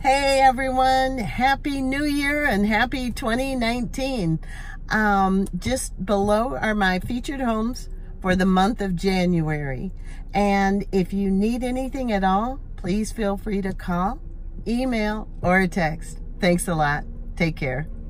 Hey everyone, Happy New Year and Happy 2019. Just below are my featured homes for the month of January. And if you need anything at all, please feel free to call, email, or text. Thanks a lot. Take care.